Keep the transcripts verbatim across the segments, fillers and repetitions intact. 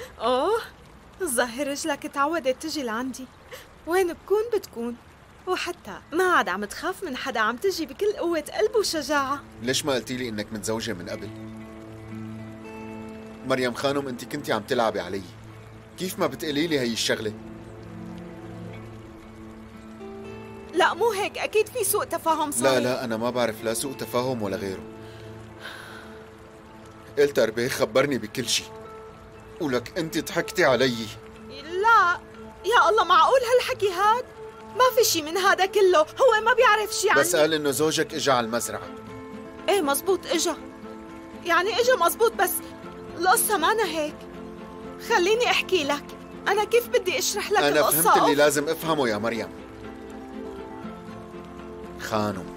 اوه، الظاهر رجلك تعودت تجي لعندي، وين بكون بتكون، وحتى ما عاد عم تخاف من حدا، عم تجي بكل قوة قلب وشجاعة. ليش ما قلتي لي انك متزوجة من قبل؟ مريم خانم، انت كنتي عم تلعبي علي، كيف ما بتقولي لي هي الشغلة؟ لا مو هيك، أكيد في سوء تفاهم صار. لا لا، أنا ما بعرف لا سوء تفاهم ولا غيره. قلت أربيه خبرني بكل شيء، ولك أنت ضحكتي علي. لا يا الله، معقول هالحكي هاد؟ ما في شي من هذا كله، هو ما بيعرف شي عني. بس قال إنه زوجك إجا على المزرعة. إيه مزبوط، إجا، يعني إجا مزبوط، بس القصة مانا هيك. خليني أحكي لك، أنا كيف بدي أشرح لك أنا القصة؟ فهمت اللي لازم أفهمه يا مريم. خانم.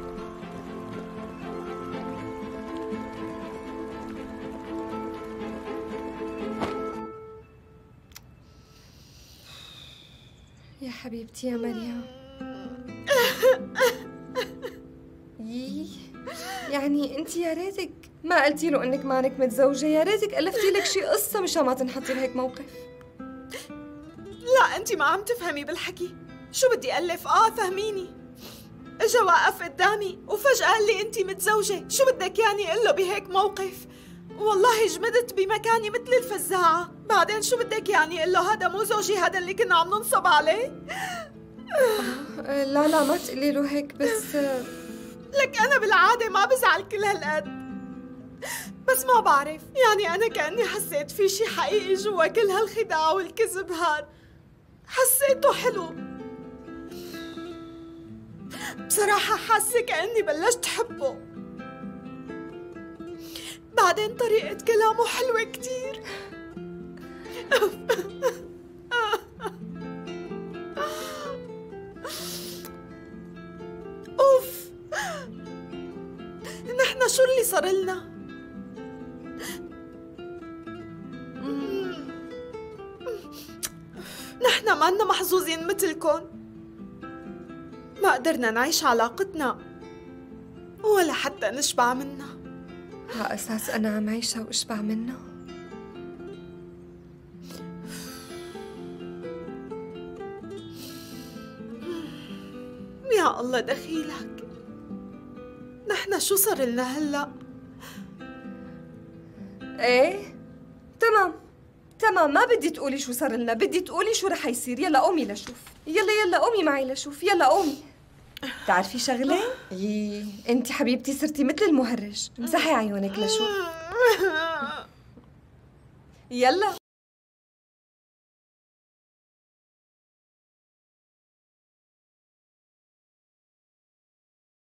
يا حبيبتي يا مريم. يي، يعني انت يا ريتك ما قلتي له انك مانك متزوجة، يا ريتك ألفتي لك شي قصة مشان ما تنحطي بهيك موقف. لا انت ما عم تفهمي بالحكي، شو بدي ألف؟ اه فهميني. اجا واقف قدامي وفجأة قال لي انت متزوجة، شو بدك يعني اقول له بهيك موقف؟ والله جمدت بمكاني مثل الفزاعة. بعدين شو بدك يعني اقول له هذا مو زوجي، هذا اللي كنا عم ننصب عليه؟ آه لا لا ما تقولي له هيك، بس لك انا بالعادة ما بزعل كل هالقد، بس ما بعرف، يعني انا كأني حسيت في شي حقيقي جوا كل هالخداع والكذب هاد، حسيته حلو بصراحة. حاسة كأني بلشت حبه. بعدين طريقة كلامه حلوة كتير. أوف، نحن شو اللي صار لنا؟ نحن مانا محظوظين مثلكن، ما قدرنا نعيش علاقتنا ولا حتى نشبع منها. على أساس أنا عم عيشها وأشبع منها؟ يا الله دخيلك، نحن شو صار لنا هلأ؟ ايه تمام تمام، ما بدي تقولي شو صار لنا، بدي تقولي شو رح يصير. يلا قومي لشوف، يلا يلا قومي معي لشوف، يلا قومي. بتعرفي شغلة؟ يي انت حبيبتي صرتي مثل المهرج، امسحي عيونك لشوف. يلا